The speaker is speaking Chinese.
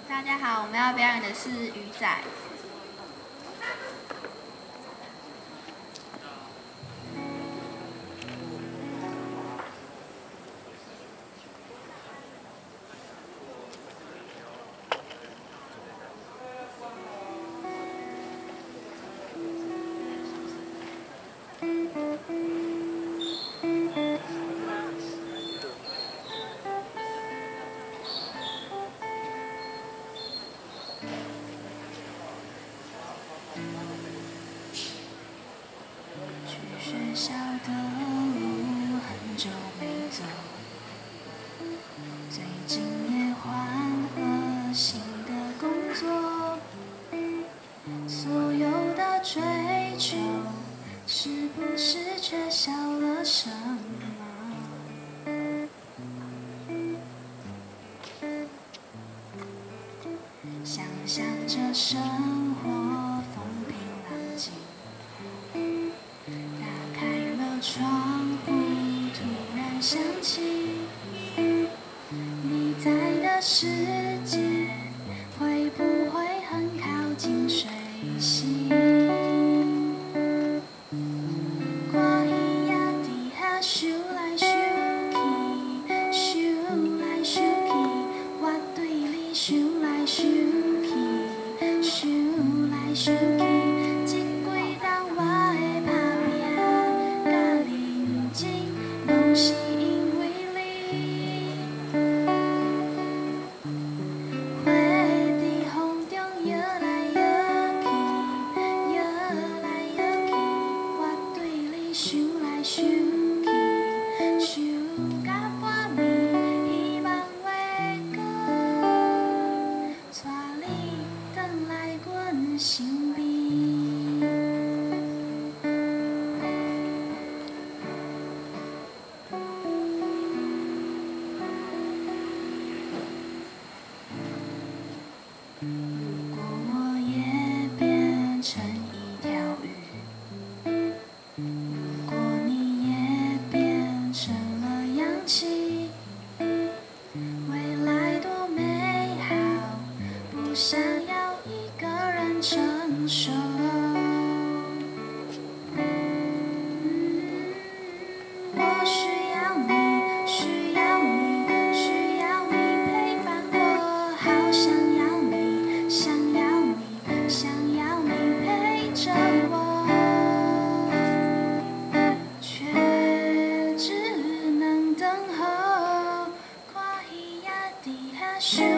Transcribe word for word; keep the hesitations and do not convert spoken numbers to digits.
大家好，我们要表演的是鱼仔。去学校的路很久没走，最近也换了新的工作，所有的追求是不是缺少了什么？想象着生活风平浪静，打开了窗户，突然想起你在的世界会不会很靠近水星？看鱼仔伫遐游来游去，游来游去，我对你想来想去，想来想去。这几冬我的打拼甲认真，拢是因为你。花在风中摇来摇去，摇来摇去，我对你想来想去，想到半暝，希望月光带你转来阮身边。如果我也变成一条鱼，如果你也变成了氧气，未来多美好，不想要一个人承受。嗯，我需要你，需要你，需要你陪伴我，好想要你，想要你，想要你陪着我，却只能等候。看鱼仔伫遐游。